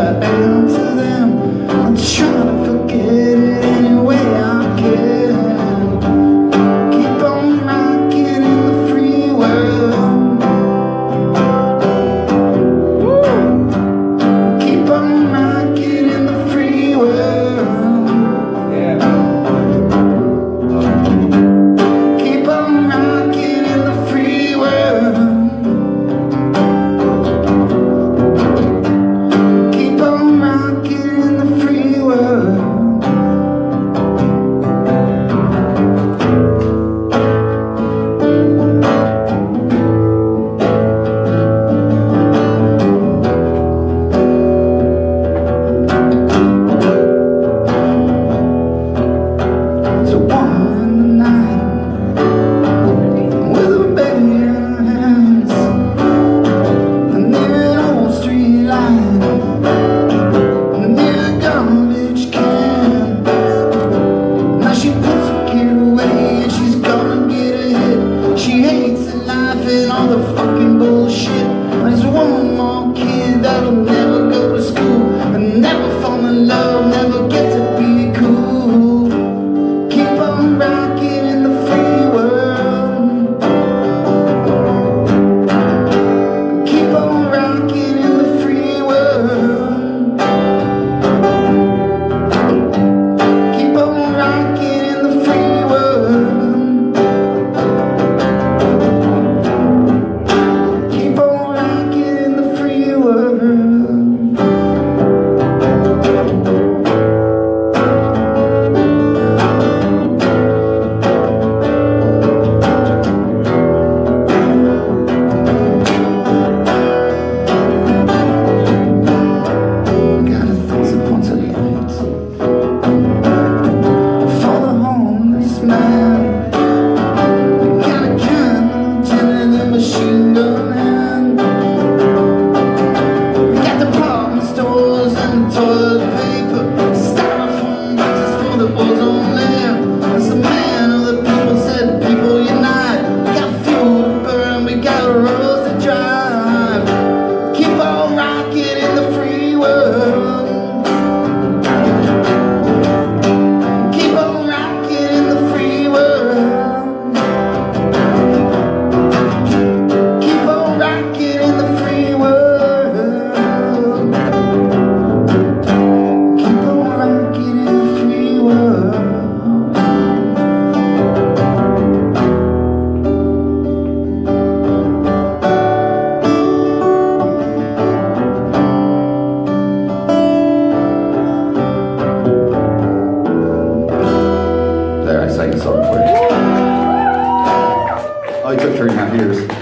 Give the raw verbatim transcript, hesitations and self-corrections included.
am to them. I'm just trying to forget it any way I can. Keep on rocking in the free world. Woo! Keep on rocking in the free world. Yeah. Keep on rocking in the free world. Keep on rocking in the free world. So one in the night, with a baby in her hands, and near an old street light, near a garbage can. Now she puts her kid away and she's gonna get a hit. She hates the life and all the fucking bullshit. There's one more kid that'll never go to school and never fall in love, never get to be cool. Keep on rocking in the free world. Keep on rocking in the free world. Keep on rocking in the free world. Keep on rocking in the free world. Gotta fix it once a night for the homeless man. We got a candle, Jelen, and machine gun hand. We got department stores and toilet paper, styrofoam boxes for the ozone layer. As the man of the people said, people unite. We got fuel to burn, we got roads to drive. Keep on rocking in the free world. Keep on rocking in the free world. Keep on rocking in the free world. Keep on rocking in the free world. There, I sang a song for you. Oh, it took three and a half years.